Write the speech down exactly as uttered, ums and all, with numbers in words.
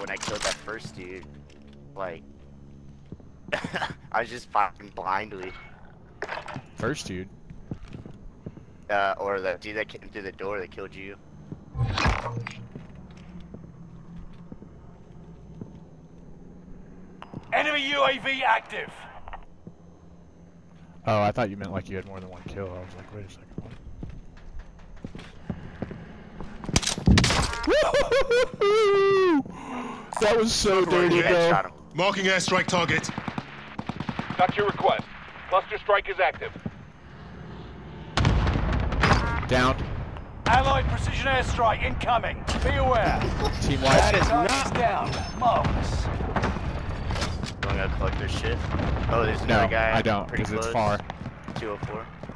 when I killed that first dude. Like, I was just firing blindly. First dude? Uh, or the dude that came through the door that killed you. Enemy U A V active. Oh, I thought you meant like you had more than one kill. I was like, wait a second. That was so dirty, bro. Marking airstrike target. Got your request. Cluster strike is active. Down. Allied precision airstrike incoming. Be aware. Team wide. That is not down. Marvelous. Don't gotta collect their shit. Oh, there's No, another guy. I don't, pretty because it's close. far. two oh four.